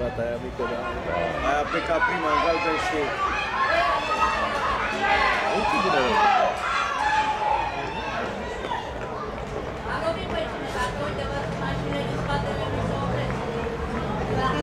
fata aia mică, dar aia a plecat prima în galben și... Uite bine,